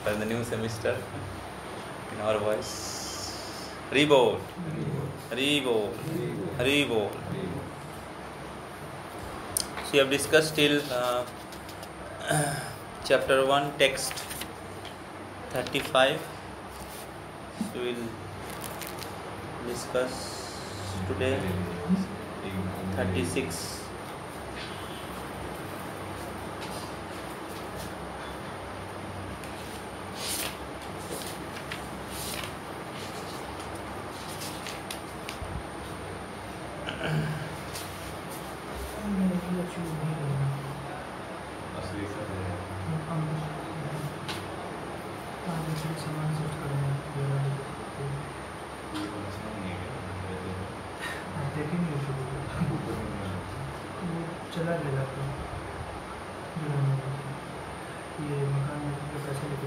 for the new semester in our voice. Reborn. Reborn. Reborn. So we have discussed till chapter 1, text 35. So we will discuss today 36. चला गया तो ये मकान में पैसे लेके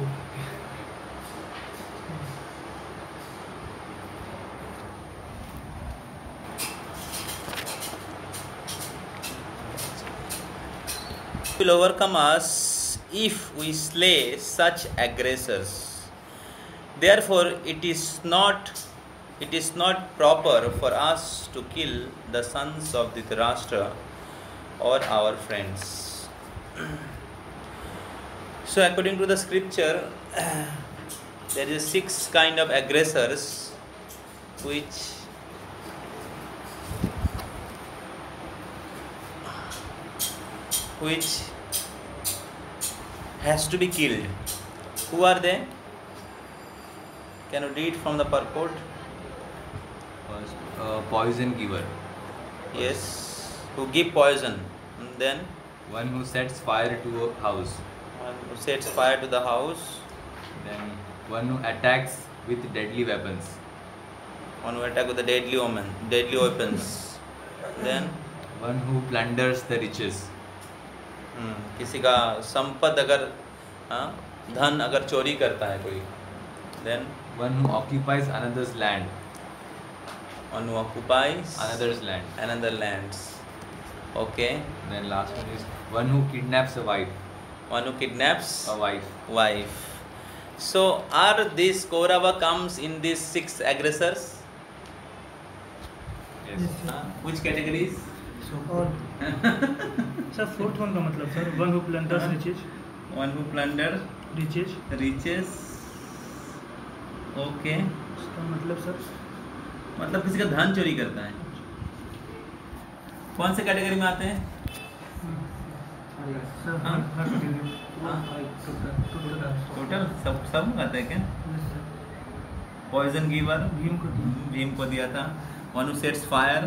will overcome us if we slay such aggressors. Therefore, it is not proper for us to kill the sons of Dhritarashtra or our friends. So, according to the scripture, there is 6 kind of aggressors which has to be killed. Who are they? Can you read from the purport? First, poison giver. Yes. Who give poison. And then One who sets fire to a house. one who sets fire to the house. Then one who attacks with deadly weapons. One who attack with the deadly weapons. Then One who plunders the riches. किसी का संपद अगर धन अगर चोरी करता है कोई. Then One who occupies another's land. one who occupies Another's land. another lands. Okay. Then last one is one who kidnaps a wife. One who kidnaps A wife. wife. So are these Kaurava comes in these 6 aggressors? Yes. Which categories? और sir fourth one का मतलब sir one who plunders riches One who plunder riches okay. इसका मतलब sir मतलब किसी का धन चोरी करता है. कौन से कैटेगरी में आते हैं? सर हाँ? हर टोटल सब आते हैं क्या? पॉइजन गिवर भीम को दिया था. One who sets fire.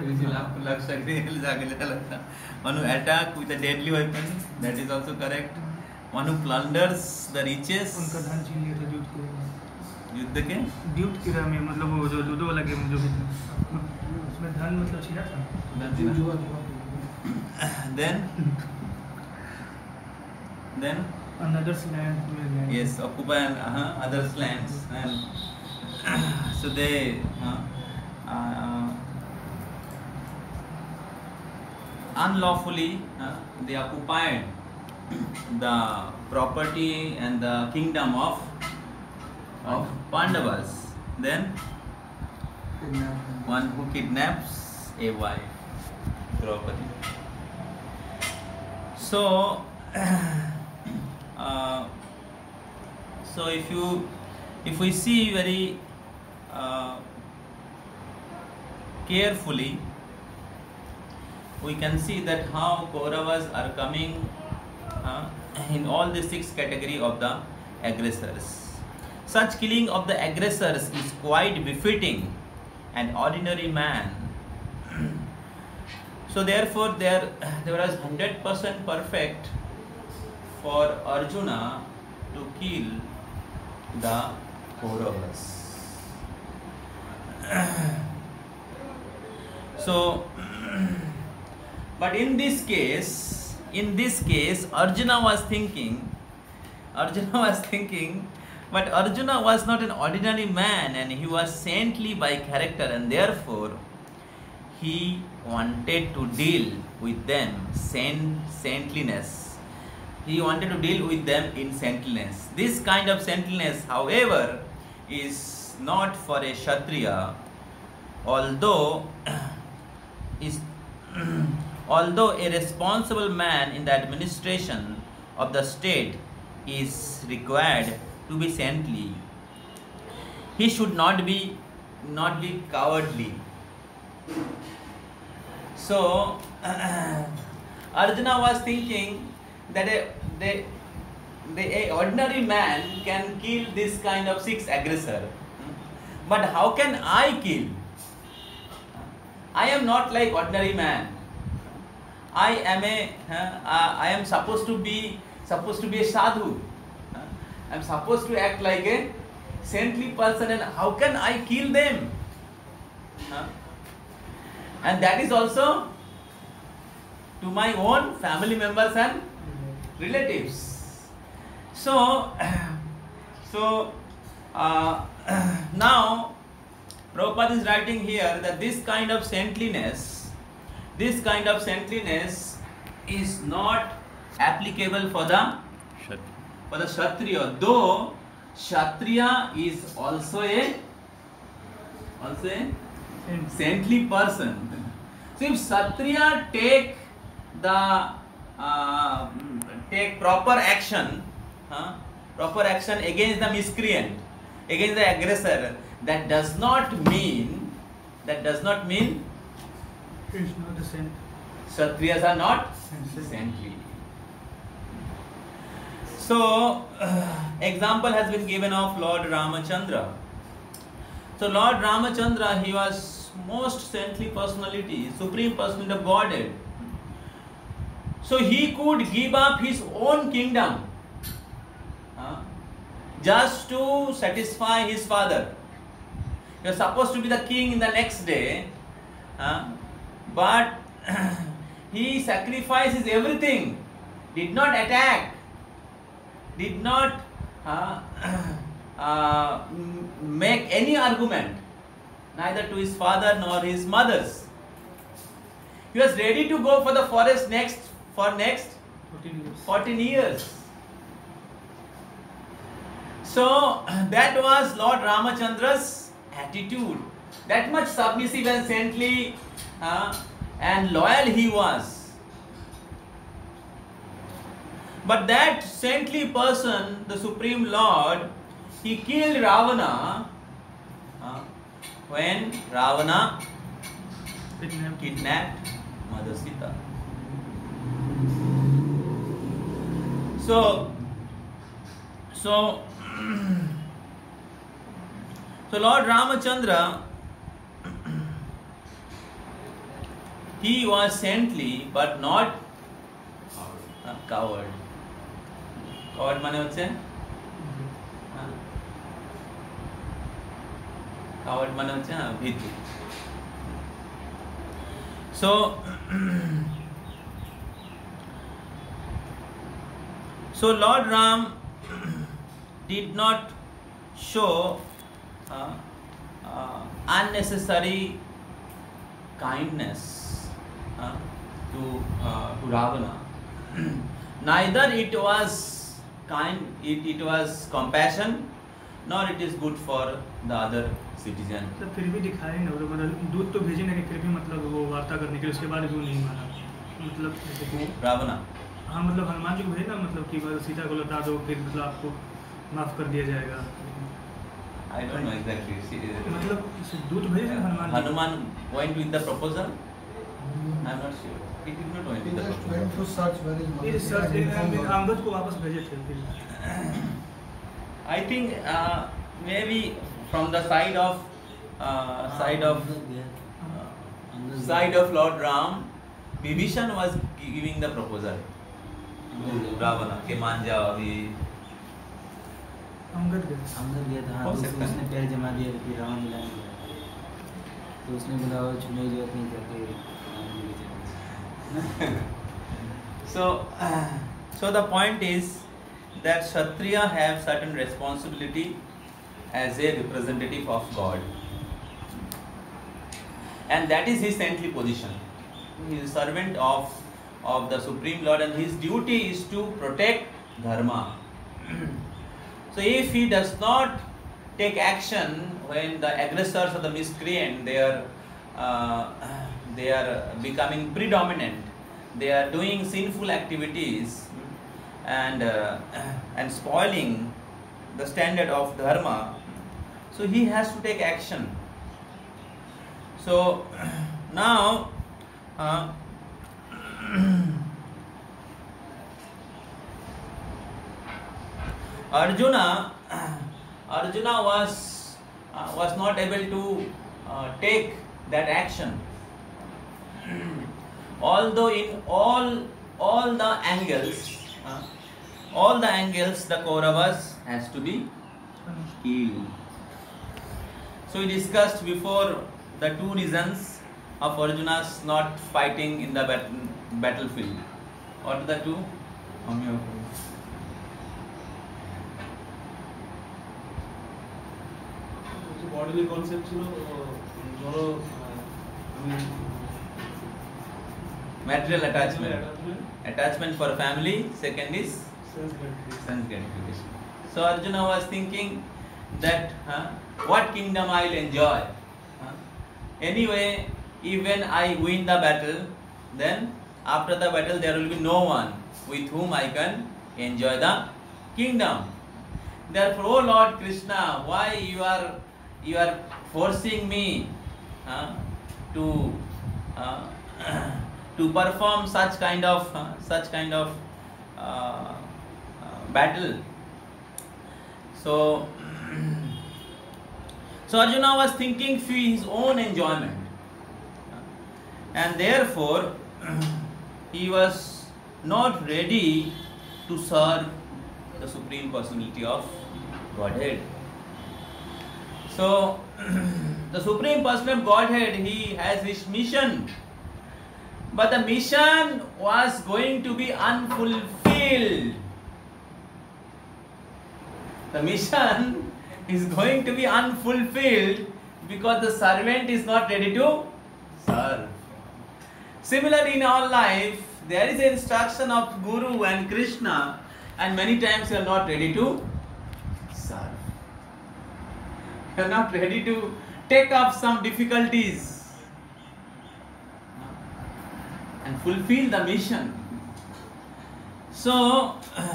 One who attack with a deadly weapon. That is also correct. One who plunders the riches. उनका धन छीन लिया था युद्ध के ड्यूट किरा में मतलब वो जो लूडो वाला गेम जो भी था उसमें धन मतलब छीना था then अनदर्स लैंड में yes, occupy others lands, and so they unlawfully they occupied the property and the kingdom of Pandavas. Then one who kidnaps a wife, Draupadi. So if we see very carefully, we can see that how Kauravas are coming in all the 6 category of the aggressors. Such killing of the aggressors is quite befitting an ordinary man. So therefore there was 100% perfect for Arjuna to kill the Kauravas. So but in this case Arjuna was thinking, but Arjuna was not an ordinary man, and he was saintly by character, and therefore he wanted to deal with them saintliness he wanted to deal with them in gentleness. This kind of gentleness, however, is not for a Kshatriya, although is although a responsible man in the administration of the state is required to be saintly. He should not be cowardly. So Arjuna was thinking that a ordinary man can kill this kind of 6 aggressor, but how can I kill? I am not like ordinary man. I am supposed to be a sadhu. I am supposed to act like a saintly person, and how can I kill them? And that is also to my own family members and relatives. So now Prabhupada is writing here that this kind of saintliness is not applicable for the Kshatriya, though Kshatriya is also a saintly person. So if Kshatriya take proper action against the miscreant, against the aggressor, that does not mean It's not the same. Kshatriyas are not saintly. So example has been given of Lord Ramachandra. So Lord Ramachandra, he was most saintly personality, supreme personality of Godhead. So he could give up his own kingdom just to satisfy his father. He was supposed to be the king in the next day, but he sacrifices everything, did not attack, did not make any argument, neither to his father nor his mothers. He was ready to go for the forest for next 14 years. So that was Lord Ramachandra's attitude. That much submissive and saintly and loyal he was. But that saintly person, the Supreme Lord, he killed Ravana when Ravana kidnapped Mother Sita. So Lord Ramachandra, he was saintly but not coward. Coward মানে হচ্ছে coward মানে হচ্ছে ভীতু. So Lord Ram did not show unnecessary kindness to Ravana. Neither it was it was compassion, nor it is good for the other citizen. तो फिर भी दिखाई ना, मतलब दूध तो भेजे नहीं, फिर भी मतलब वो वार्ता करने के लिए उसके बाद भी वो नहीं माना. मतलब रावणा, हाँ मतलब हनुमान जी को भेजना, मतलब कि सीता को लौटा दो, फिर मतलब आपको माफ कर दिया जाएगा. I don't know exactly. मतलब दूध भेजे Hanuman. Hanuman went with the proposal. I'm not sure. He did not went with the proposal. Went to search where is Angad को वापस भेजे थे. I think maybe from the side of Lord Ram, Vibhishan was giving the proposal. Ravana के मान जाओ अभी. अंगद गया था. हो तो सकता है. उसने पैर जमा दिया कि रावण मिला नहीं गया, तो उसने बोला वो छूने की जरूरत नहीं करके So the point is that Kshatriya have certain responsibility as a representative of God, and that is his saintly position. He is a servant of of the Supreme Lord, and his duty is to protect dharma. So if he does not take action when the aggressors or the miscreant they are becoming predominant, they are doing sinful activities and spoiling the standard of dharma, so he has to take action. So now Arjuna was not able to take that action, although in all the angles the Kauravas has to be killed. So we discussed before the two reasons of Arjuna's not fighting in the battlefield. What are the two? bodily concepts, Material attachment for family. Second is sense gratification. So Arjuna was thinking that what kingdom I'll enjoy. Anyway, even I win the battle, then after the battle there will be no one with whom I can enjoy the kingdom. Therefore, O Lord Krishna, why you are forcing me to perform such kind of battle? So Arjuna was thinking for his own enjoyment, and therefore he was not ready to serve the Supreme Personality of Godhead. So the Supreme Personality of Godhead, he has his mission, but the mission was going to be unfulfilled. The mission is going to be unfulfilled because the servant is not ready to serve. Similarly, in our life, there is an instruction of Guru and Krishna, and many times you are not ready to serve. You are not ready to take up some difficulties and fulfill the mission. So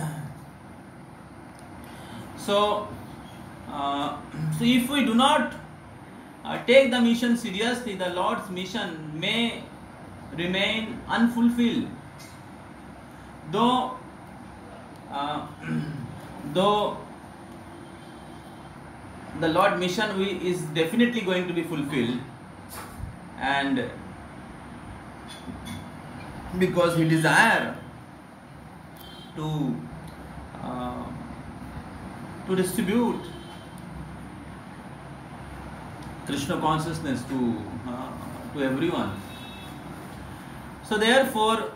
if we do not take the mission seriously, the Lord's mission may remain unfulfilled. Though the Lord's mission is definitely going to be fulfilled, and because He desires to distribute Krishna consciousness to everyone. So therefore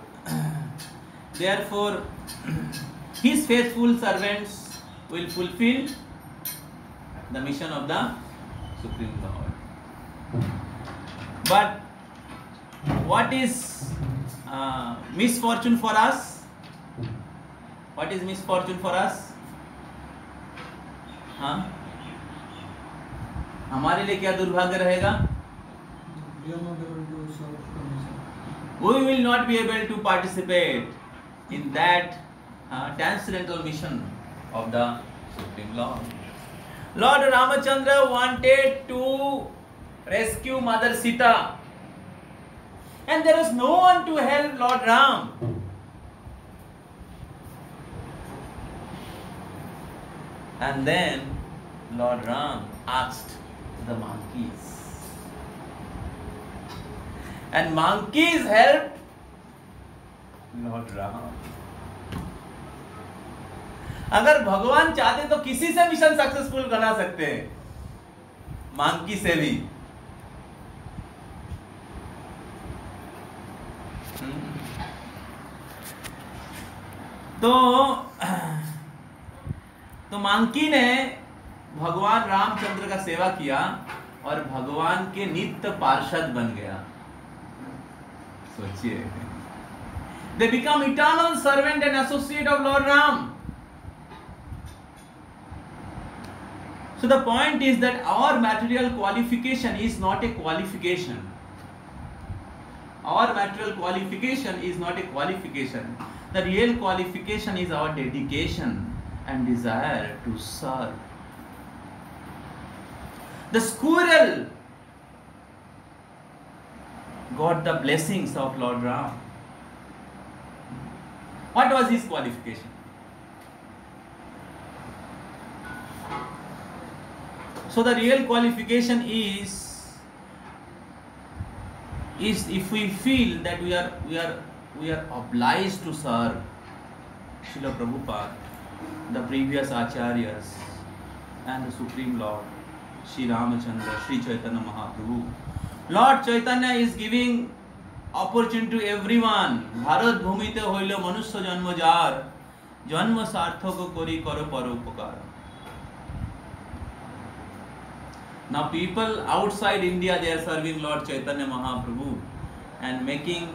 His faithful servants will fulfill the mission of the Supreme Lord. But what is misfortune for us? What is misfortune for us? हमारे लिए क्या दुर्भाग्य रहेगा? We will not be able to participate in that transcendental mission of the Supreme Lord. Lord Ramachandra wanted to rescue Mother Sita, and there was no one to help Lord Ram. And then Lord Ram asked the monkeys, and monkeys helped Lord Ram. अगर भगवान चाहते तो किसी से mission successful बना सकते हैं, monkey से भी. तो मंकी ने भगवान रामचंद्र का सेवा किया और भगवान के नित्य पार्षद बन गया. सोचिए, They become eternal servant and associate of Lord Ram. So the point is that our material qualification is not a qualification. Our material qualification is not a qualification. The real qualification is our dedication and desire to serve. The squirrel got the blessings of Lord Ram. What was his qualification? So the real qualification is if we feel that we are obliged to serve Srila Prabhupada, the previous acharyas, and the Supreme Lord, Sri Ramachandra, Sri Chaitanya Mahaprabhu. Lord Chaitanya is giving opportunity to everyone. Bharat bhumite hoilo manusya janma jar, janma sarthaka kori karo paropakar. Now people outside India, they are serving Lord Chaitanya Mahaprabhu and making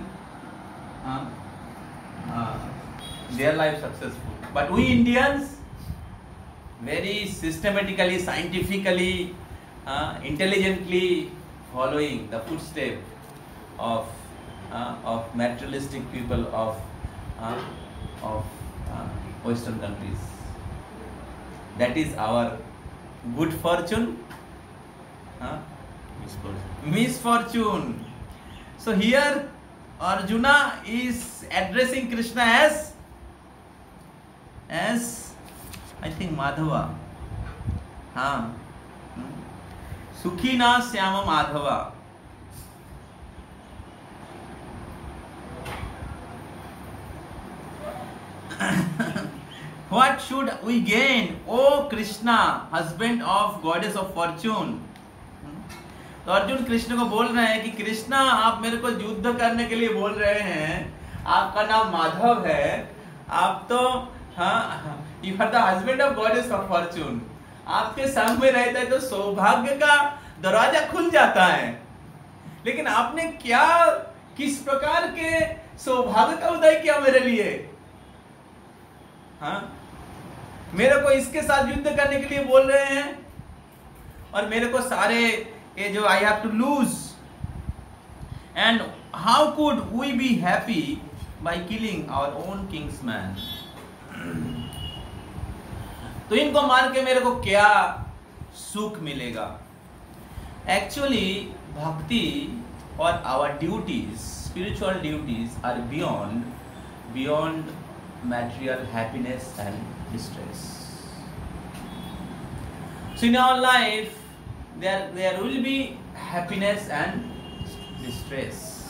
their life successful. But we Indians, very systematically, scientifically, intelligently following the footsteps of materialistic people of Western countries. That is our good fortune. Misfortune. So here Arjuna is addressing Krishna as I think Madhava. Sukhina Syama Madhava. What should we gain, O Krishna, husband of goddess of fortune? तो अर्जुन कृष्ण को बोल रहे हैं कि कृष्णा आप मेरे को युद्ध करने के लिए बोल रहे हैं, आपका नाम माधव है, आप तो you are the husband of goddess of fortune, आपके संग में रहते हैं तो सौभाग्य का दरवाजा खुल जाता है। लेकिन आपने क्या किस प्रकार के सौभाग्य का उदय किया मेरे लिए? मेरे को इसके साथ युद्ध करने के लिए बोल रहे हैं और मेरे को सारे ये जो I have to lose, and how could we be happy by killing our own kingsman? तो इनको मार के मेरे को क्या सुख मिलेगा? Actually, bhakti or our duties, spiritual duties are beyond material happiness and distress. So in our life, there will be happiness and distress.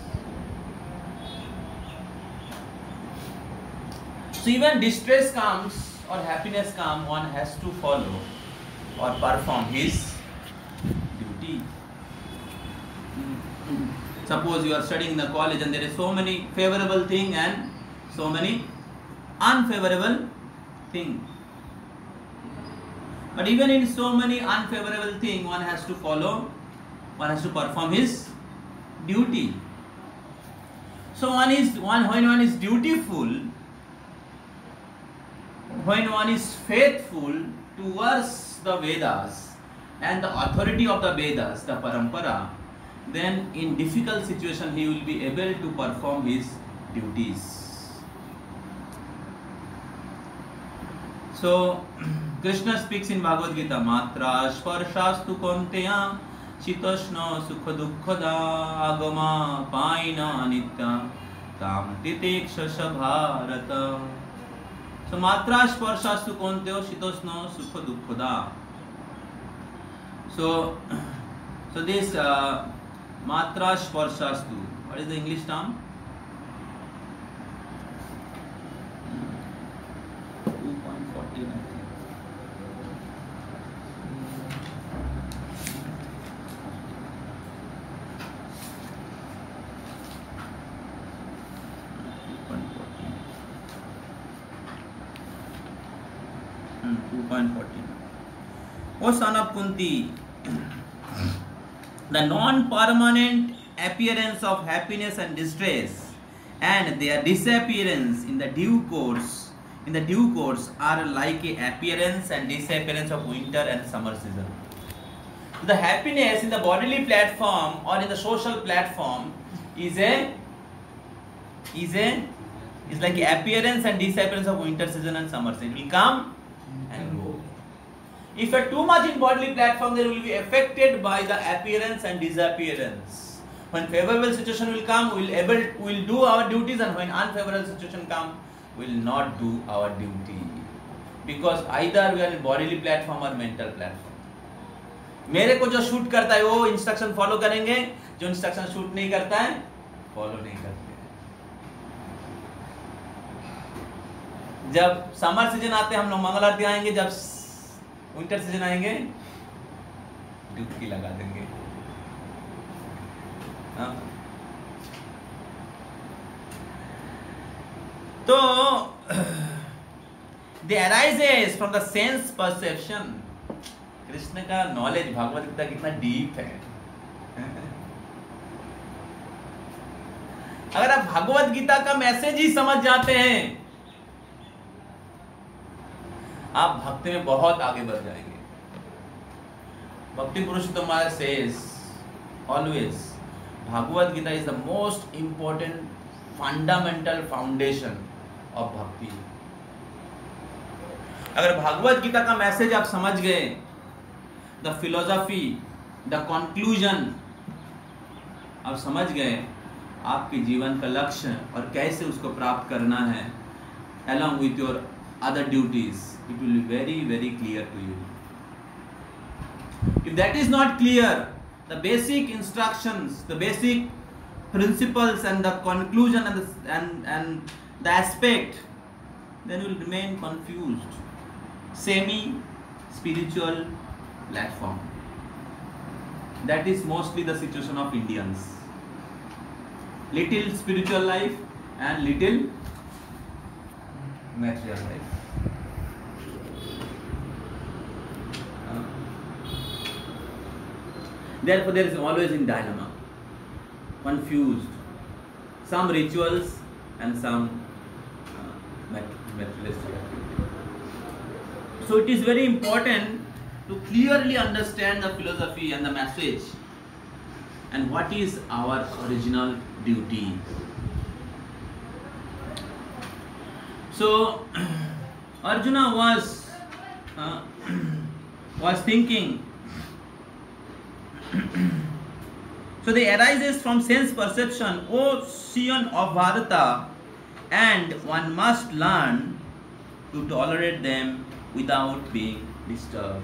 So even distress comes or happiness comes, one has to follow or perform his duty. Suppose you are studying in the college and there is so many favorable thing and so many unfavorable thing. But even in so many unfavorable things, one has to follow, one has to perform his duty. So when one is dutiful, when one is faithful towards the Vedas and the authority of the Vedas, the Parampara, then in difficult situation he will be able to perform his duties. So Krishna speaks in Bhagavad Gita, Matra Sparshaastu Konteya Chitashna Sukha Dukkhada Agama Paina Nitya Tam Titikshasha Bharata. So Matra Sparshaastu Konteya Chitashna Sukha Dukkhada. So this Matra Sparshaastu, what is the English term? 2.14 I think. O son of Kunti, the non-permanent appearance of happiness and distress and their disappearance in the due course are like a appearance and disappearance of winter and summer season. So the happiness in the bodily platform or in the social platform is like appearance and disappearance of winter season and summer season. It will come and go. If you are too much in bodily platform, then will be affected by the appearance and disappearance. When favorable situation will come, we will do our duties, and when unfavorable situation come, we will not do our duty. Because either we are in bodily platform or mental platform. मेरे को जो shoot करता है वो instruction follow करेंगे, जो instruction shoot नहीं करता है फॉलो नहीं करते। जब समर सीजन आते हैं हम लोग मंगल आरती आएंगे, जब विंटर सीजन आएंगे डुबकी लगा देंगे। तो they arises from the sense perception. Krishna का नॉलेज भागवत गीता कितना डीप है। अगर आप भागवत गीता का मैसेज ही समझ जाते हैं, आप भक्ति में बहुत आगे बढ़ जाएंगे। Bhakti Purushottam Maharaj says always Bhagavad Gita is the most important fundamental foundation of bhakti. अगर भागवत गीता का मैसेज आप समझ गए, द फिलोसफी, द कंक्लूजन आप समझ गए, आपके जीवन का लक्ष्य और कैसे उसको प्राप्त करना है, along with your other duties, it will be very, very clear to you. If that is not clear, the basic instructions, the basic principles and the conclusion and the aspect, then you will remain confused. Semi-spiritual platform. That is mostly the situation of Indians. Little spiritual life and little material life. Therefore, there is always in dilemma, confused, some rituals and some materialistic activity. So it is very important to clearly understand the philosophy and the message and what is our original duty. So Arjuna was thinking. So they arises from sense perception, ocean of Bharata, and one must learn to tolerate them without being disturbed.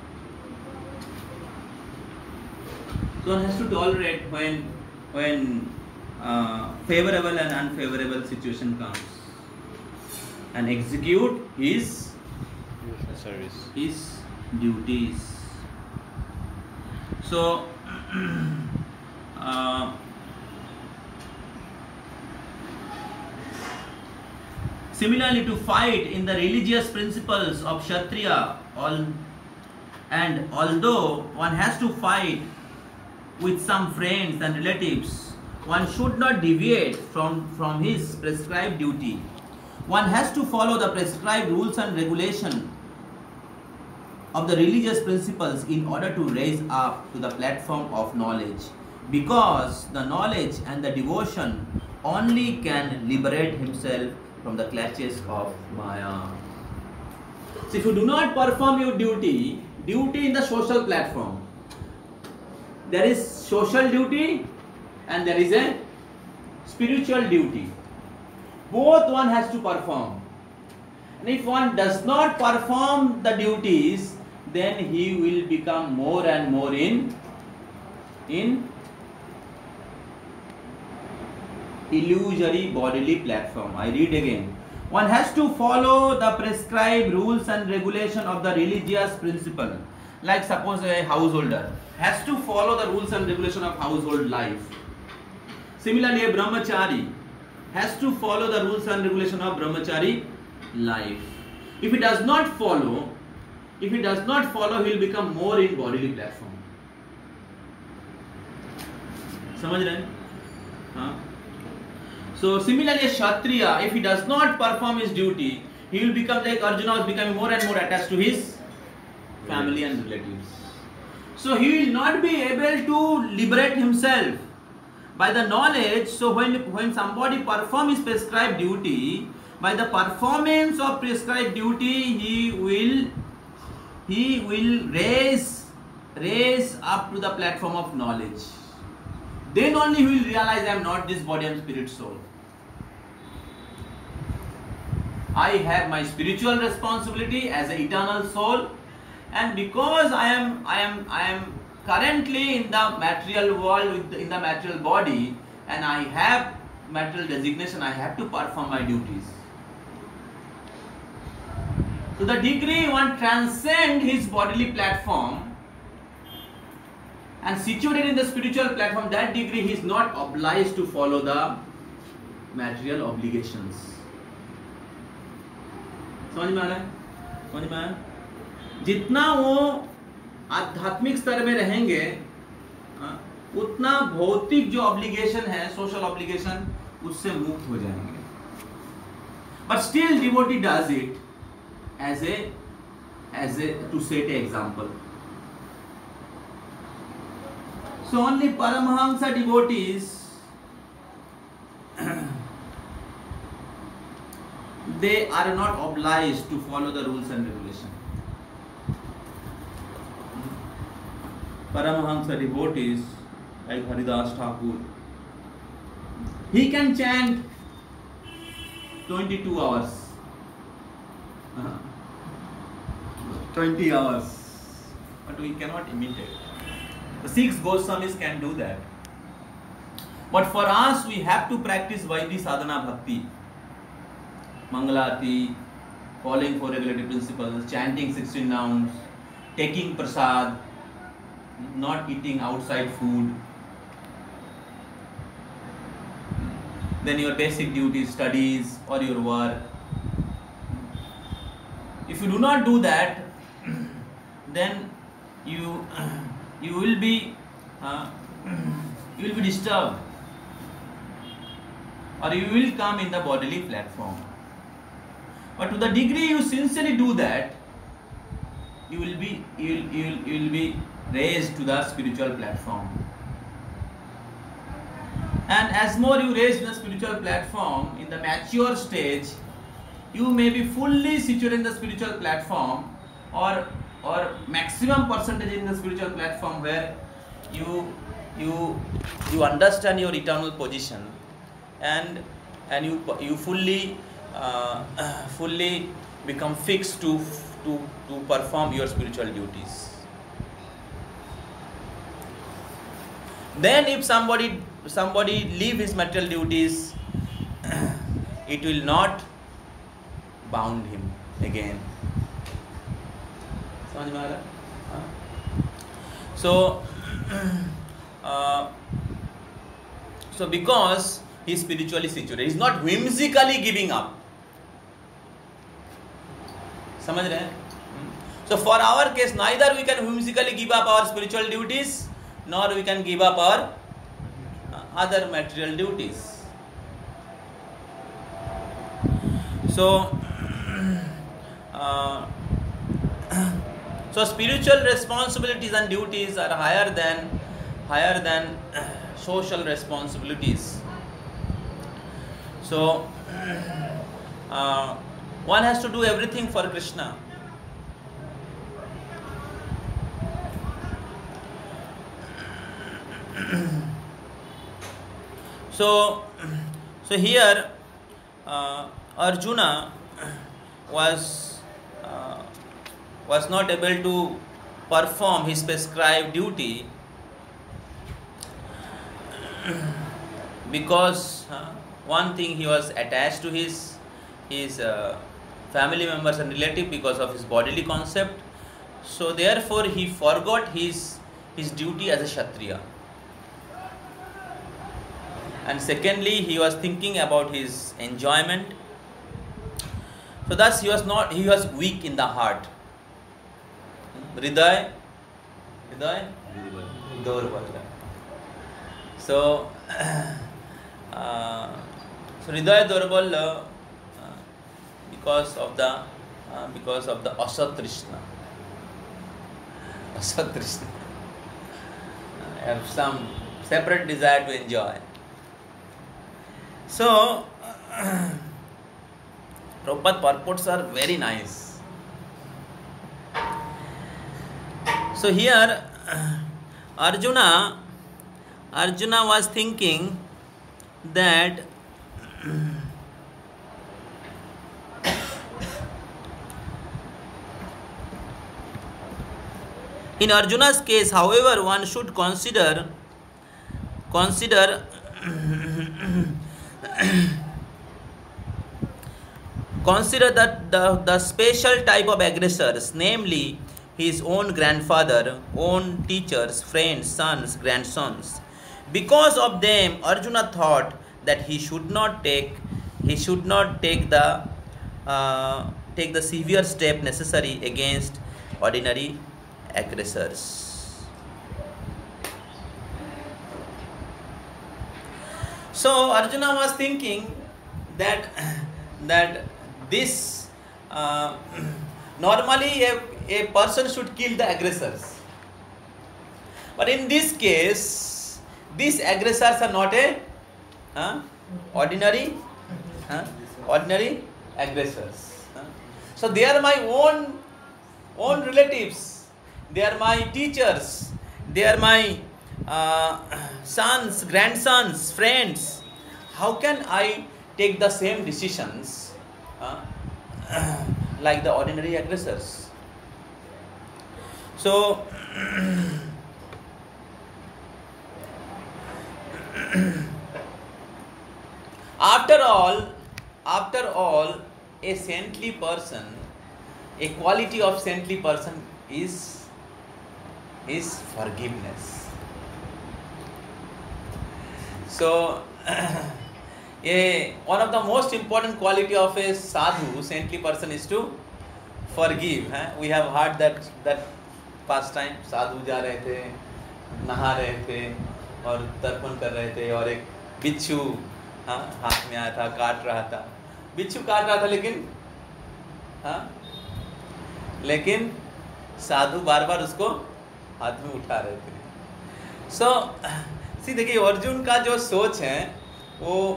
So one has to tolerate when favorable and unfavorable situation comes, and execute his duties. So similarly, to fight in the religious principles of Kshatriya, and although one has to fight with some friends and relatives, one should not deviate from his prescribed duty. One has to follow the prescribed rules and regulation of the religious principles in order to raise up to the platform of knowledge, because the knowledge and the devotion only can liberate himself from the clutches of Maya. So if you do not perform your duty in the social platform, there is social duty and there is a spiritual duty. Both one has to perform. And if one does not perform the duties, then he will become more and more in illusory bodily platform. I read again. One has to follow the prescribed rules and regulation of the religious principle. Like suppose a householder has to follow the rules and regulation of household life. Similarly, a brahmachari has to follow the rules and regulation of brahmachari life. If he does not follow, he will become more in bodily platform. समझ रहे हैं? हाँ. So similarly, a Kshatriya, if he does not perform his duty, he will become like Arjuna was becoming more and more attached to his family and relatives. So he will not be able to liberate himself by the knowledge. So when somebody performs his prescribed duty, by the performance of prescribed duty, he will raise up to the platform of knowledge. Then only he will realize I am not this body, I am spirit soul. I have my spiritual responsibility as an eternal soul, and because I am currently in the material world, in the material body, and I have material designation, I have to perform my duties. To the degree one transcends his bodily platform and situated in the spiritual platform, that degree he is not obliged to follow the material obligations. समझ में आ रहा है? समझ में आया? जितना वो आध्यात्मिक स्तर में रहेंगे, उतना भौतिक जो ऑब्लिगेशन है, सोशल ऑब्लिगेशन, उससे मुक्त हो जाएंगे. But still devotee does it as a to set an example. So only Paramahamsa devotees, they are not obliged to follow the rules and regulations. Paramahamsa devotees like Haridas Thakur, he can chant 22 hours, 20 hours, but we cannot imitate. The 6 Goswamis can do that. But for us, we have to practice Vaidhi Sadhana Bhakti. Mangalati, following 4 regulative principles, chanting 16 rounds, taking prasad, not eating outside food. Then your basic duties, studies or your work. If you do not do that, then you will be disturbed, or you will come in the bodily platform. But to the degree you sincerely do that, you will be raised to the spiritual platform. And as more you raise to the spiritual platform, in the mature stage, you may be fully situated in the spiritual platform, or maximum percentage in the spiritual platform, where you understand your eternal position, and you fully become fixed to perform your spiritual duties. Then if somebody leave his material duties, it will not bound him again. So because he is spiritually situated, he is not whimsically giving up. समझ रहे हैं? So for our case, neither we can whimsically give up our spiritual duties, nor we can give up our other material duties. So spiritual responsibilities and duties are higher than social responsibilities. So one has to do everything for Krishna. So here Arjuna was not able to perform his prescribed duty because one thing, he was attached to his family members and relatives because of his bodily concept. So therefore he forgot his duty as a Kshatriya. And secondly, he was thinking about his enjoyment. So thus he was weak in the heart. Hriday Durbal. So So Hridaya Durbal because of the Asat Trishna. Asat Trishna. Have some separate desire to enjoy. So Prabhupada purports are very nice. So here Arjuna was thinking that in Arjuna's case, however, one should consider that the special type of aggressors, namely his own grandfather, own teachers, friends, sons, grandsons. Because of them, Arjuna thought that he should not take the severe step necessary against ordinary aggressors. So Arjuna was thinking that this normally a person should kill the aggressors, but in this case these aggressors are not ordinary aggressors. So they are my own relatives, they are my teachers, they are my sons, grandsons, friends. How can I take the same decisions like the ordinary aggressors? So after all, a saintly person, a quality of saintly person is forgiveness. So one of the most important quality of a sadhu, saintly person, is to forgive. We have heard that past time sadhu जा रहे थे, नहा रहे थे और तर्पण कर रहे थे और एक बिच्छू हाथ में आया था, काट रहा था, बिच्छू काट रहा था, लेकिन साधु बार बार उसको हाथ में उठा रहे थे. सी देखिए अर्जुन का जो सोच है वो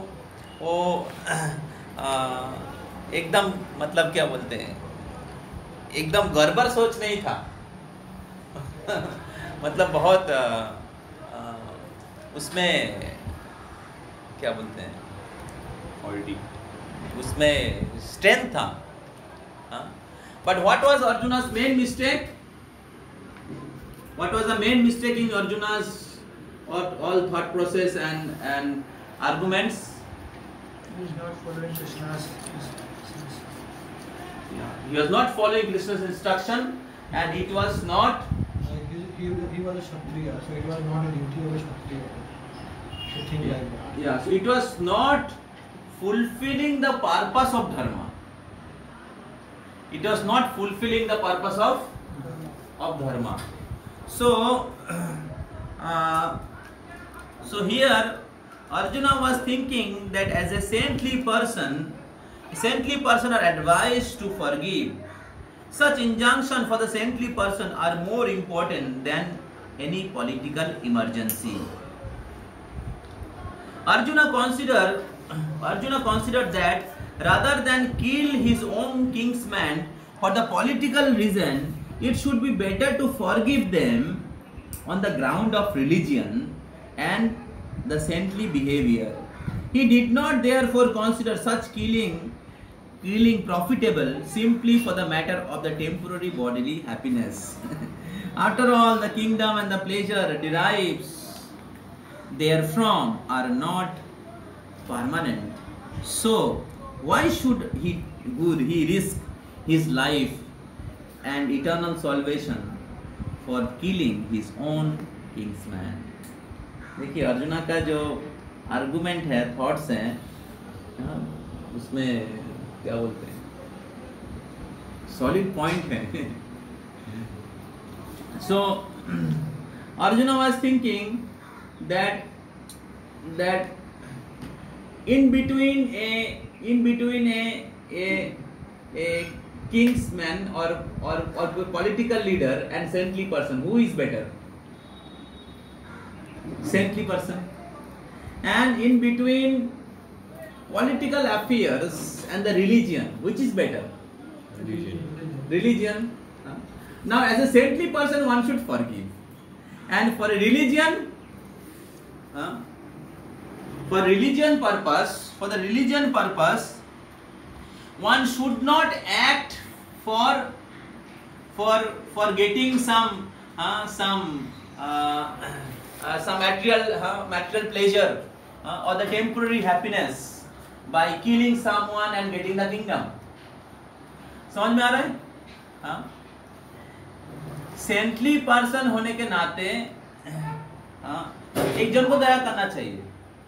एकदम मतलब क्या बोलते हैं, एकदम गड़बड़ सोच नहीं था. मतलब बहुत उसमें क्या बोलते हैं, उसमें स्ट्रेंथ था. But what was Arjuna's main mistake? What was the main mistake in Arjuna's all thought process and arguments? He is not following Krishna's He was not following Krishna's instruction, and it was not. He was a Kshatriya, so it was not a duty of a Kshatriya to think like that. Yeah, so it was not fulfilling the purpose of dharma. It was not fulfilling the purpose of dharma. So here Arjuna was thinking that as a saintly person are advised to forgive. Such injunction for the saintly person are more important than any political emergency. Arjuna considered that rather than kill his own kinsman for the political reason, it should be better to forgive them on the ground of religion and the saintly behavior. He did not therefore consider such killing profitable simply for the matter of the temporary bodily happiness. After all, the kingdom and the pleasure derives therefrom are not permanent. So why should he risk his life and eternal salvation for killing his own kinsman? देखिए अर्जुना का जो argument है, thoughts हैं, उसमें क्या बोलते हैं, solid point है. So Arjuna was thinking that in between a kingsman or political leader and saintly person, who is better? Saintly person. And in between political affairs and the religion, which is better? Religion. Now, as a saintly person, one should forgive, and for a religion, for the religion purpose, one should not act for getting some material pleasure or the temporary happiness by killing someone and getting the kingdom. समझ में आ रहा है? Saintly person होने के नाते एक जन को दया करना चाहिए,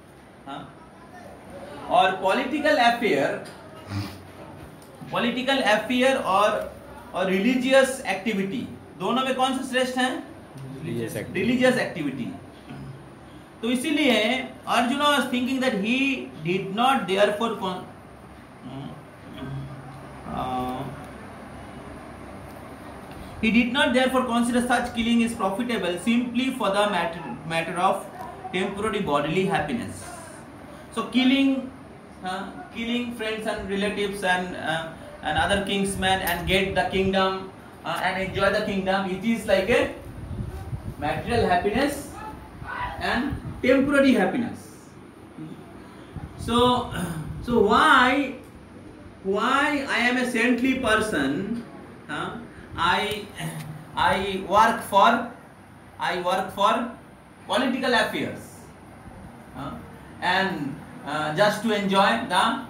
और पॉलिटिकल अफेयर और रिलीजियस एक्टिविटी, दोनों में कौन सा श्रेष्ठ है? Religious activity. तो इसीलिए Arjun was thinking that he did not therefore he did not therefore consider such killing is profitable simply for the matter of temporary bodily happiness. So killing friends and relatives and other kingsmen and get the kingdom and enjoy the kingdom, it is like a material happiness and temporary happiness. So why I am a saintly person? I work for political affairs and just to enjoy the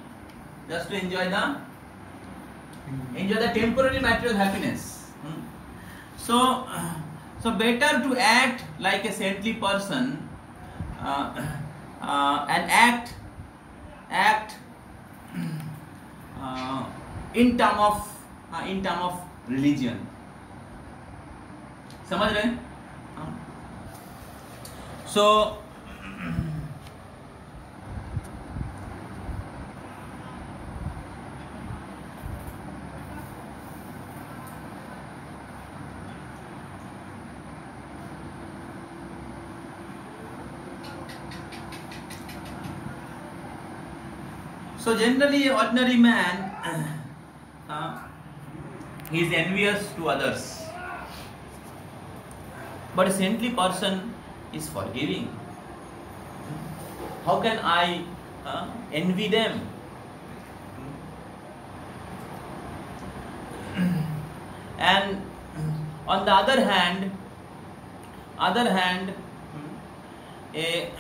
temporary material happiness. So better to act like a saintly person and act in term of religion. समझ रहे हैं? So generally ordinary man he is envious to others, but a saintly person is forgiving. How can I envy them? And on the other hand, a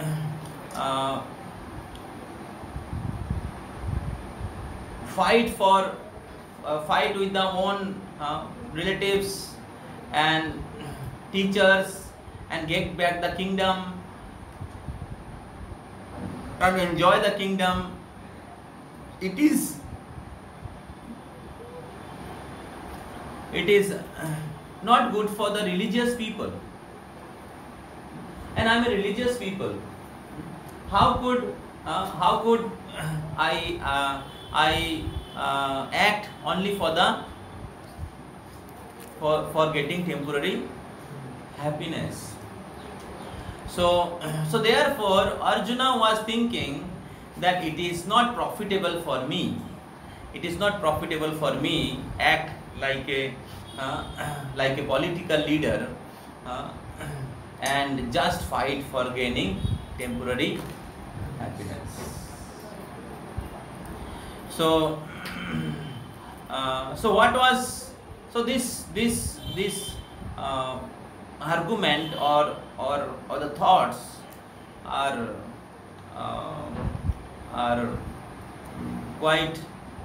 fight with the own relatives and teachers and get back the kingdom and enjoy the kingdom. It is not good for the religious people, and I am a religious people. How could I act only for getting temporary happiness? So therefore Arjuna was thinking that it is not profitable for me. It is not profitable for me act like a political leader and just fight for gaining temporary happiness. So this argument or the thoughts are quite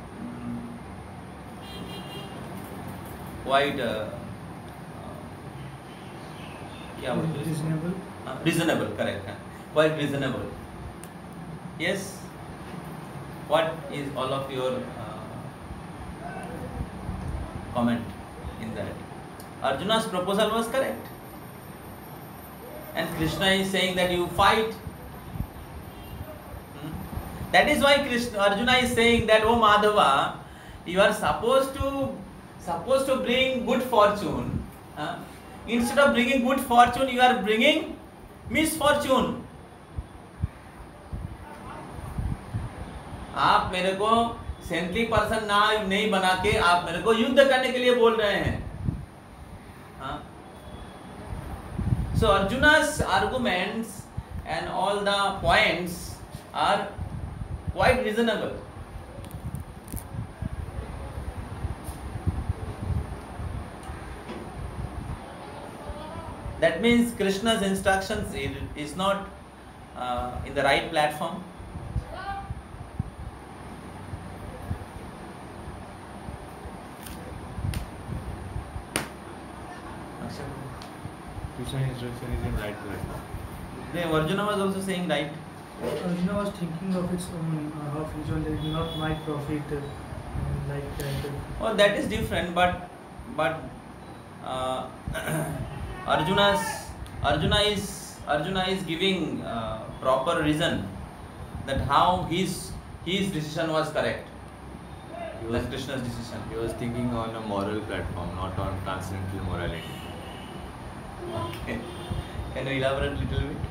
reasonable, correct, quite reasonable. Yes. What is all of your comment in that? Arjuna's proposal was correct, and Krishna is saying that you fight. That is why Arjuna is saying that, oh Madhava, you are supposed to bring good fortune. Instead of bringing good fortune, you are bringing misfortune. आप मेरे को Sentry person नहीं बना के आप मेरे को युद्ध करने के लिए बोल रहे हैं. So Arjuna's arguments and all the points are quite reasonable. That means Krishna's instructions is not in the right platform. Krishna's instruction is in right platform. Arjuna was also saying right. Arjuna was thinking of its own, of his own, that not my profit, like that. Oh, that is different, but Arjuna is giving proper reason that how his decision was correct. Like Krishna's decision. He was thinking on a moral platform, not on transcendental morality. Okay. Can you elaborate a little bit?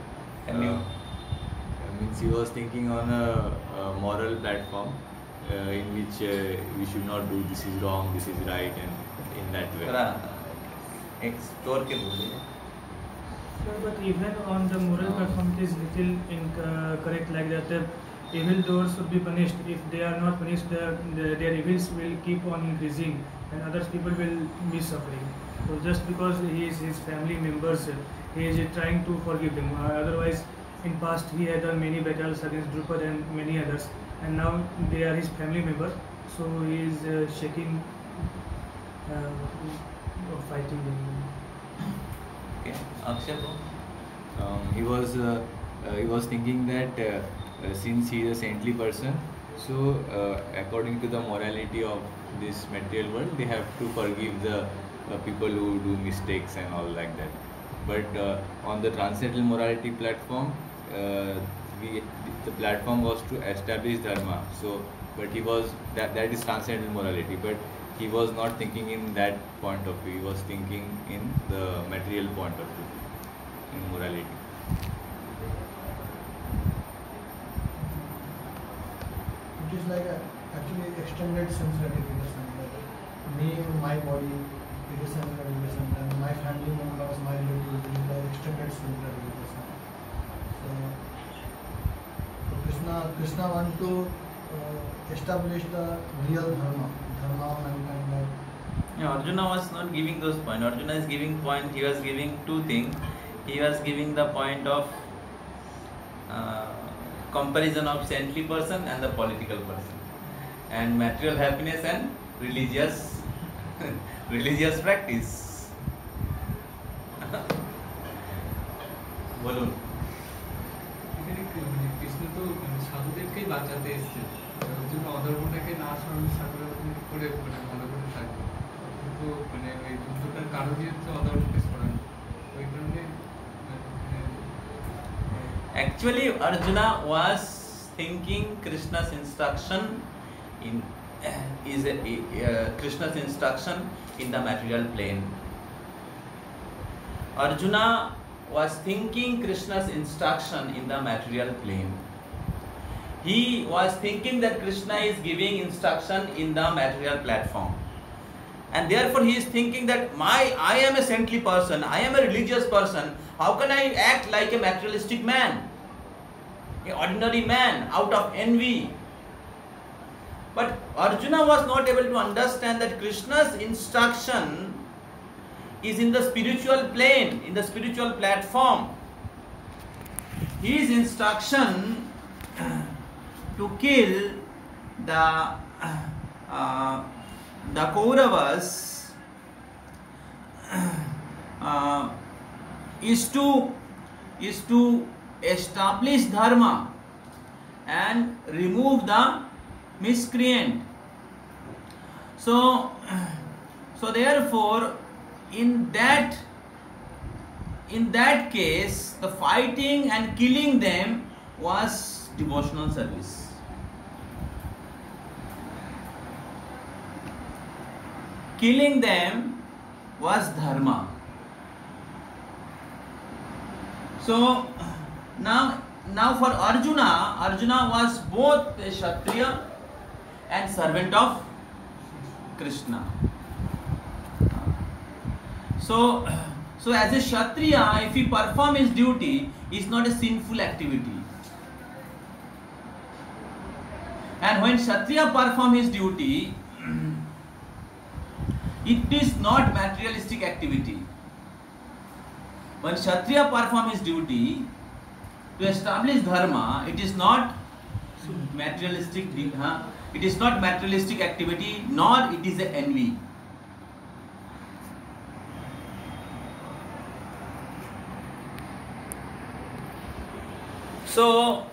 Means he was thinking on a moral platform in which we should not do this is wrong, this is right, and in that way. Explore के बोलिए. But even on the moral platform, it is little incorrect, like that. Evil doers should be punished. If they are not punished, their evils will keep on increasing, and other people will be suffering. So just because he is his family members, he is trying to forgive them. Otherwise, in past he had done many battles against Drupad and many others, and now they are his family members. So he is shaking, fighting them. Okay. Akshay. He was thinking that since he is a saintly person, so according to the morality of this material world, they have to forgive the people who do mistakes and all like that. But on the transcendental morality platform, the platform was to establish dharma. So, but he was that is transcendental morality. But he was not thinking in that point of view. He was thinking in the material point of view, in morality. It is like actually extended sense gratification. Like me, my body, it is sense gratification, and my family members, my relatives, it is like extended sense gratification. So Krishna want to establish the real dharma of mankind. Like Yeah, Arjuna was not giving those points. Arjuna is giving point. He was giving two things. He was giving the point of comparison of saintly person and the political person, and material happiness and religious practice. বলুন. এখানে কৃষ্ণ তো সাধুদেরকেই বাঁচাতে এসছে, ওই জন্য অধর্মটাকে না সংরক্ষণ করে ভালো করে থাকবে. কিন্তু ওই যুদ্ধটার কারণই হচ্ছে অধর্মকে সরানো, ওই কারণে. Actually, Arjuna was thinking Krishna's instruction Krishna's instruction in the material plane. Arjuna was thinking Krishna's instruction in the material plane. He was thinking that Krishna is giving instruction in the material platform, and therefore he is thinking that I am a saintly person, I am a religious person. How can I act like a materialistic man, an ordinary man, out of envy? But Arjuna was not able to understand that Krishna's instruction is in the spiritual plane, in the spiritual platform. His instruction to kill the Kauravas is to establish dharma and remove the miscreant. So therefore, in that case, the fighting and killing them was devotional service. Killing them was dharma. So now for Arjuna was both a Kshatriya and servant of Krishna. So as a Kshatriya, if he perform his duty, it's not a sinful activity. And when Kshatriya perform his duty, it is not materialistic activity. When Kshatriya perform his duty to establish dharma, it is not materialistic. It is not materialistic activity, nor it is a envy. So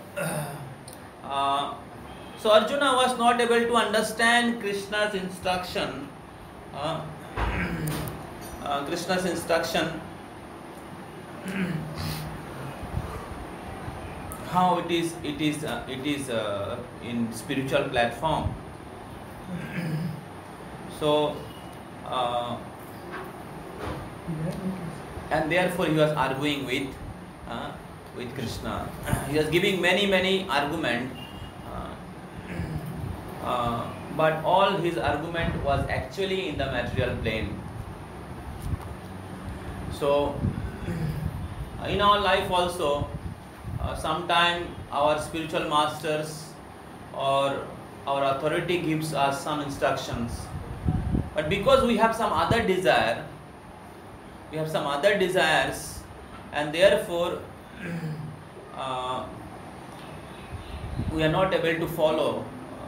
Arjuna was not able to understand Krishna's instruction. How it is in spiritual platform. So and therefore he was arguing with Krishna. He was giving many arguments, but all his argument was actually in the material plane. So in our life also, sometime our spiritual masters or our authority gives us some instructions, but because we have some other desires, and therefore we are not able to follow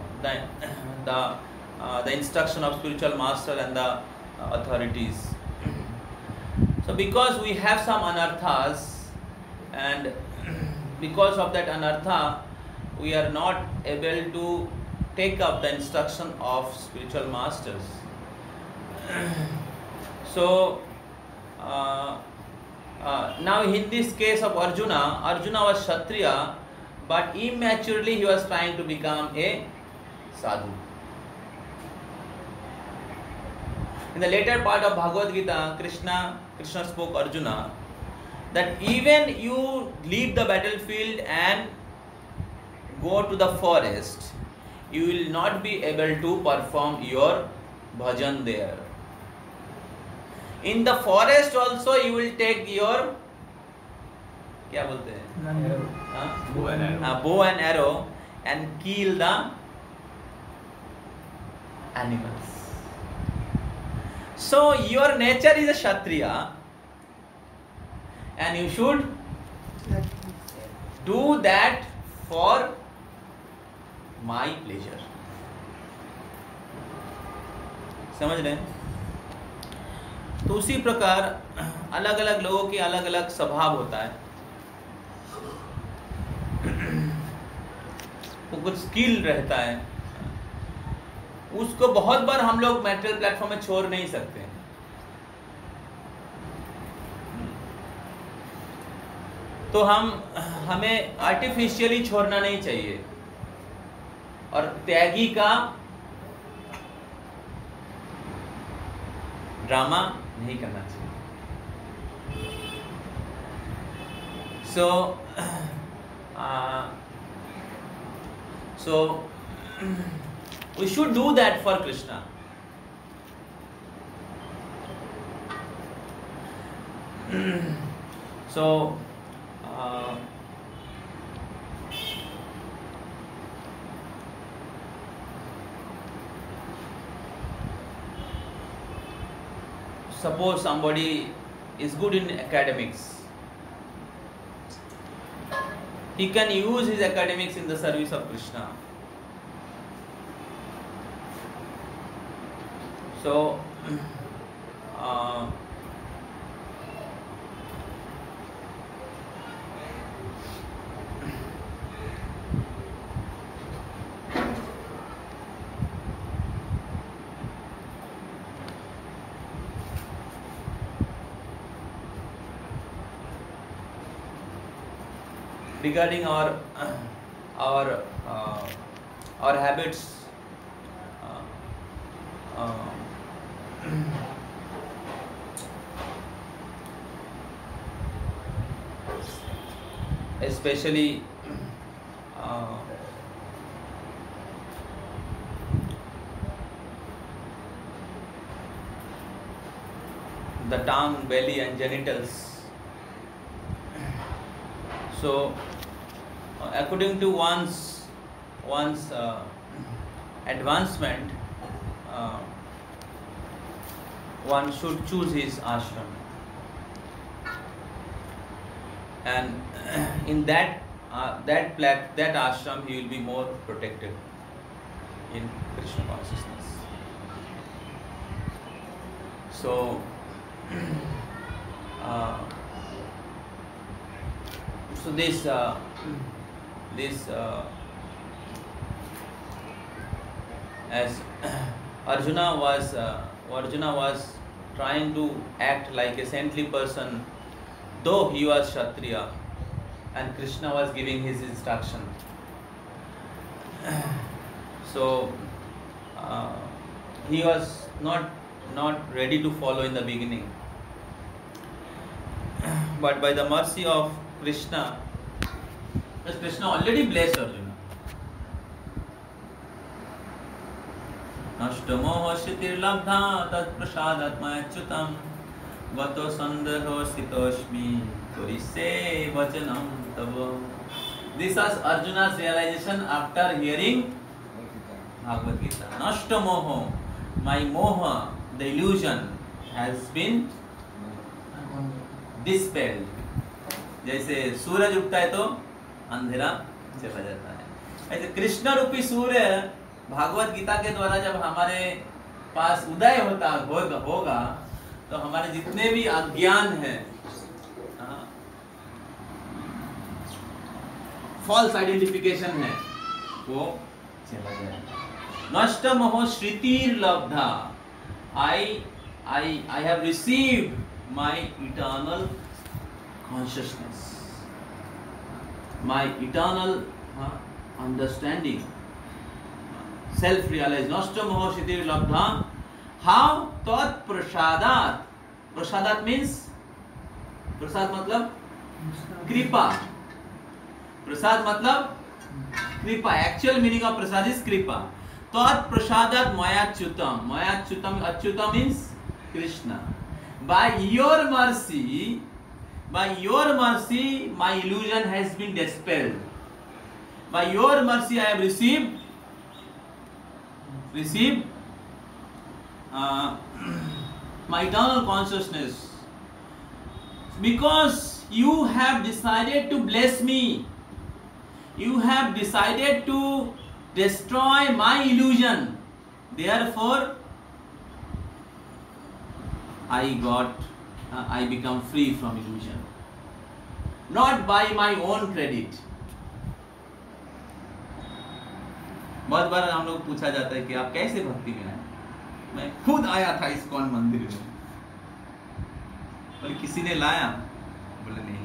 the instruction of spiritual master and the authorities. So because we have some anarthas, and because of that anartha, we are not able to take up the instruction of spiritual masters. So now in this case of Arjuna was Kshatriya, but immaturely he was trying to become a sadhu. In the later part of Bhagavad Gita, Krishna spoke Arjuna that even you leave the battlefield and go to the forest, you will not be able to perform your bhajan there. In the forest also you will take your क्या बोलते हैं bow and arrow and kill the animals. So your nature is a Kshatriya, and you should do that for my pleasure. समझ रहे हैं? तो उसी प्रकार अलग अलग लोगों की अलग अलग स्वभाव होता है. वो कुछ स्किल रहता है, उसको बहुत बार हम लोग मेटल प्लेटफॉर्म में छोड़ नहीं सकते. तो हमें आर्टिफिशियली छोड़ना नहीं चाहिए, और त्यागी का ड्रामा नहीं करना चाहिए. So we should do that for Krishna. So suppose somebody is good in academics, he can use his academics in the service of Krishna. So regarding our our habits, especially the tongue, belly and genitals. So according to one's advancement, one should choose his ashram, and in that ashram he will be more protected in Krishna consciousness. So this as Arjuna was trying to act like a saintly person, though he was Kshatriya, and Krishna was giving his instruction. So he was not ready to follow in the beginning, but by the mercy of Krishna, because Krishna already blessed Arjuna. Nashtamoho shitirlabdha tat prasadatmayachyutam vato sandho sitoshmi torise vajanam tava. This was Arjuna's realization after hearing Bhagavad Gita. Nashtamoho, my moha, the illusion has been dispelled. जैसे सूरज उगता है तो अंधेरा चला जाता है, ऐसे कृष्ण रूपी सूर्य भागवत गीता के द्वारा जब हमारे पास उदय होगा तो हमारे जितने भी अज्ञान है, फॉल्स आइडेंटिफिकेशन है, वो चला जाएगा. नष्ट मोह श्रुतिर लब्धा, I have received my eternal consciousness, my eternal understanding, self-realized. Nashta moho shitir labdha. How? Tat prasadat. Prasadat means, prasad matlab kripa. Prasad matlab kripa. Actual meaning of prasad is kripa. Tat prasadat mayachyutam. Mayachyutam, achyutam means Krishna. By your mercy, my illusion has been dispelled. By your mercy, I have received my eternal consciousness. Because you have decided to bless me, you have decided to destroy my illusion. Therefore, I become free from illusion. Not by my own credit. बहुत बार हम लोग पूछा जाता है कि आप कैसे भक्ति में आए. मैं खुद आया था इस्कॉन मंदिर में. बोले किसी ने लाया? बोले नहीं.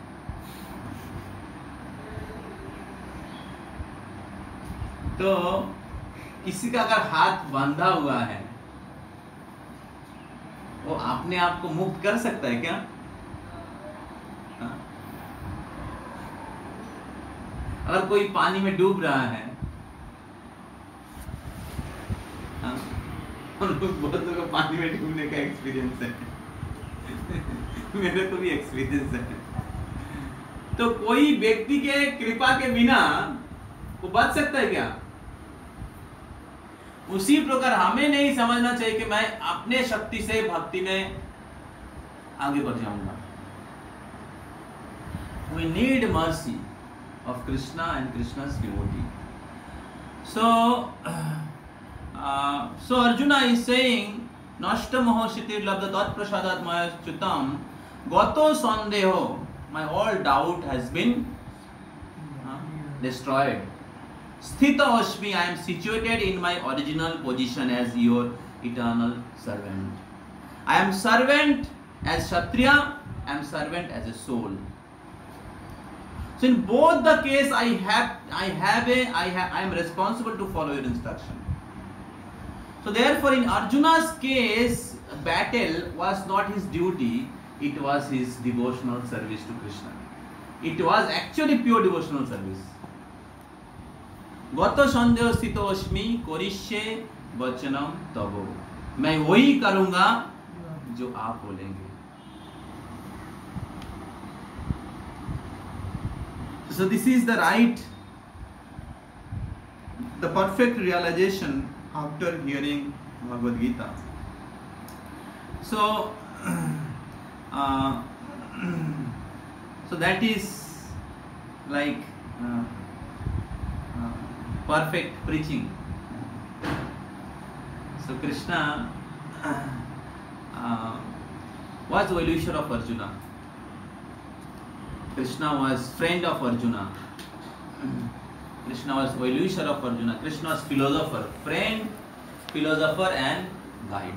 तो किसी का अगर हाथ बांधा हुआ है, वो अपने आप को मुक्त कर सकता है क्या? अगर कोई पानी में डूब रहा है, बहुत लोगों को पानी में डूबने का एक्सपीरियंस है. मेरे को भी एक्सपीरियंस है. तो कोई व्यक्ति के कृपा के बिना वो बच सकता है क्या? उसी प्रकार हमें नहीं समझना चाहिए कि मैं अपने शक्ति से भक्ति में आगे बढ़ जाऊंगा. We need mercy of Krishna and Krishna's devotee. So Arjuna is saying, Nashta moho shitir labda tat prasadat maya chutam gato sandeho. My all doubt has been destroyed. Sthita Ashmi, I am situated in my original position as your eternal servant. I am servant as Kshatriya, I am servant as a soul. So in both the case, I am responsible to follow your instruction. So therefore, in Arjuna's case, battle was not his duty; it was his devotional service to Krishna. It was actually pure devotional service. गत संदेह स्थितोस्मि करिष्ये वचनम तवो, मैं वही करूंगा जो आप बोलेंगे. So this is the right, the perfect realization after hearing Bhagavad Gita. So so that is like perfect preaching. So Krishna was well-wisher of Arjuna. Krishna was friend of Arjuna. Krishna was well-wisher of Arjuna. Krishna was philosopher, friend, philosopher and guide.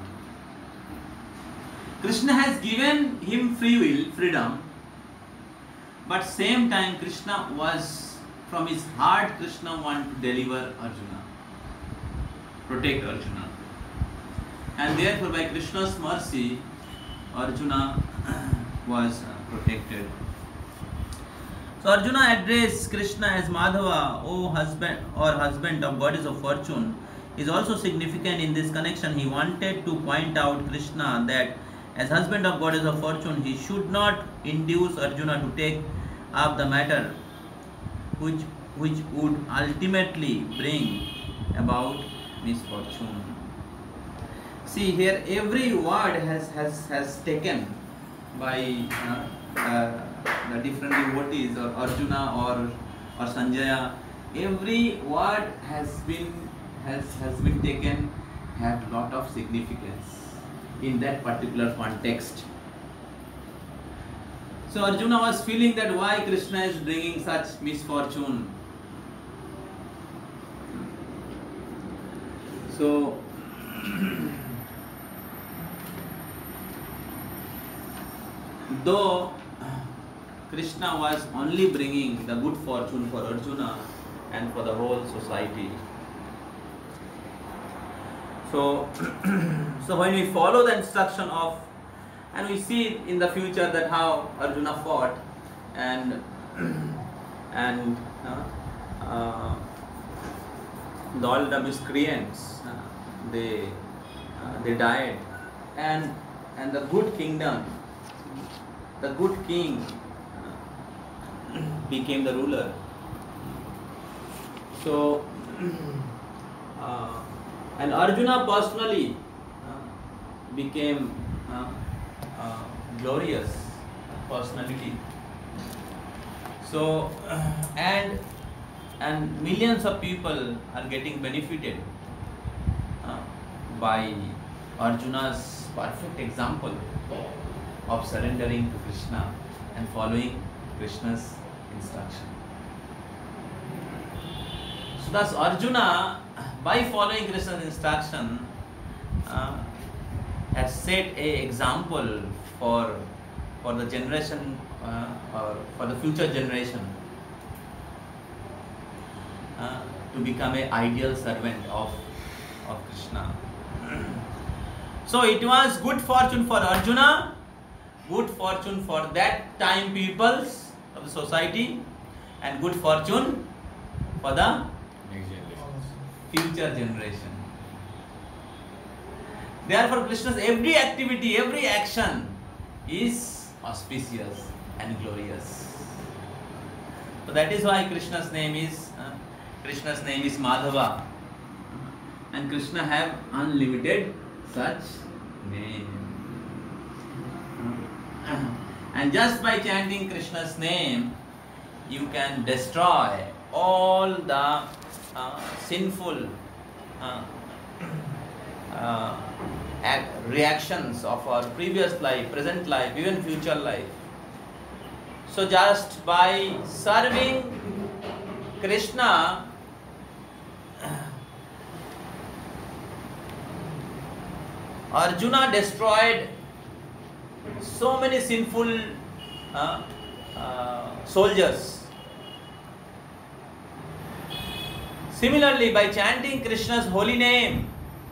Krishna has given him free will, freedom, but same time Krishna was, from his heart, Krishna wanted to deliver Arjuna, protect Arjuna. And therefore by Krishna's mercy, Arjuna was protected. So Arjuna addressed Krishna as Madhava, O husband or husband of goddess of fortune, is also significant in this connection. He wanted to point out Krishna that as husband of goddess of fortune, he should not induce Arjuna to take up the matter which would ultimately bring about misfortune. See here, every word has taken by the different devotees or Arjuna or Sanjaya. Every word has been taken, have lot of significance in that particular context. So Arjuna was feeling that why Krishna is bringing such misfortune. So though Krishna was only bringing the good fortune for Arjuna and for the whole society. So when we follow the instruction of, and we see in the future that how Arjuna fought and all the miscreants they died, and the good kingdom, the good king became the ruler. So and Arjuna personally became glorious personality. So and millions of people are getting benefited by Arjuna's perfect example of surrendering to Krishna and following Krishna's instruction. So thus Arjuna, by following Krishna's instruction, has set an example for the generation or for the future generation to become an ideal servant of Krishna. So it was good fortune for Arjuna, good fortune for that time peoples of the society, and good fortune for the future generation. Therefore Krishna's every activity, every action is auspicious and glorious. So that is why Krishna's name is Madhava, and Krishna have unlimited such name. And just by chanting Krishna's name, you can destroy all the sinful reactions of our previous life, present life, even future life. So just by serving Krishna, Arjuna destroyed so many sinful soldiers Similarly, by chanting Krishna's holy name,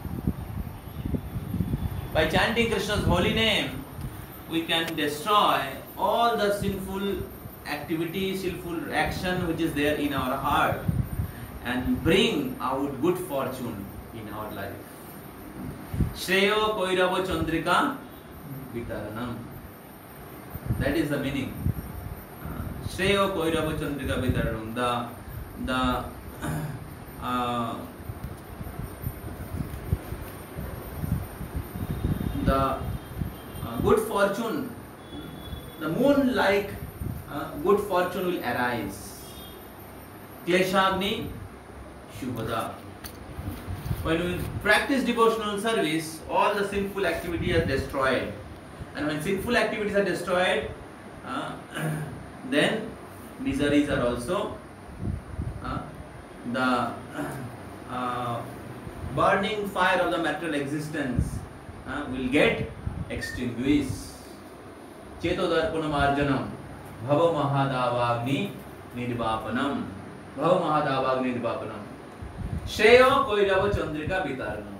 we can destroy all the sinful activity, sinful action which is there in our heart and bring out good fortune in our life. Shreyo Koirava Chandrika Vitaranam. That is the meaning. Shreyo Koirava Chandrika Vitaranam. The good fortune, the moon-like good fortune will arise. Kleshagni Shubhada. When we practice devotional service, all the sinful activity is destroyed. And when sinful activities are destroyed, then miseries are also the burning fire of the material existence will get extinguished. Chetodarpanam arjanam bhava mahadavagni nirvapanam. Bhava mahadavagni nirvapanam. Shreyo koirava chandrika vitaranam.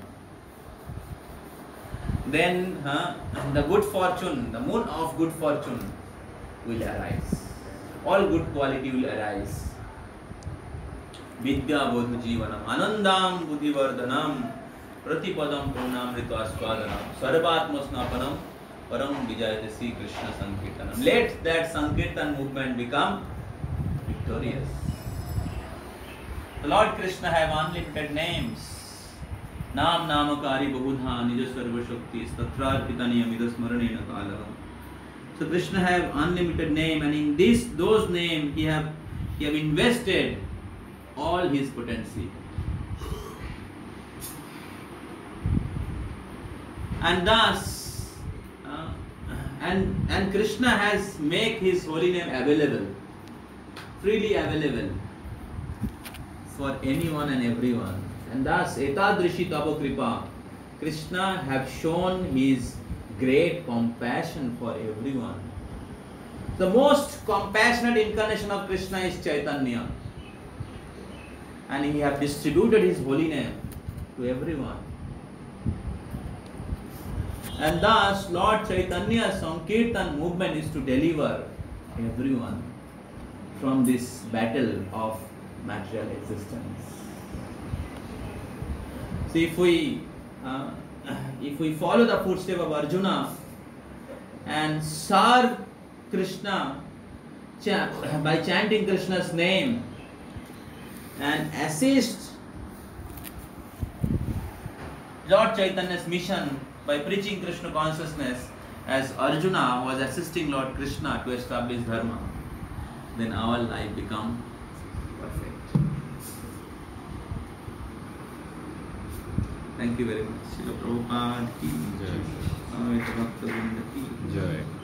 Then the good fortune, the moon of good fortune will arise. All good quality will arise. Vidya bodhu jivanam anandam buddhivardhanam pratipadam purnamrita aswadanam sarvatma snapanam param vijayate Sri Krishna Sankirtanam. Let that Sankirtan movement become victorious. The Lord Krishna have unlimited names. Nam namakari bahudha nija sarva shakti statrarpita niyamida smaranena kalaham. So Krishna have unlimited name, and in those names he have invested all his potency. And thus and Krishna has made his holy name available, freely available for anyone and everyone. And thus etadrishi tava kripa, Krishna have shown his great compassion for everyone. The most compassionate incarnation of Krishna is Chaitanya, and he have distributed his holy name to everyone. And thus Lord Chaitanya's Sankirtan movement is to deliver everyone from this battle of material existence. So if we follow the footsteps of Arjuna and serve Krishna by chanting Krishna's name and assist Lord Chaitanya's mission by preaching Krishna consciousness as Arjuna was assisting Lord Krishna to establish Dharma, then our life become perfect. Thank you very much. Srila Prabhupada ki jai. Advaita Bhakta Vrinda ki jai.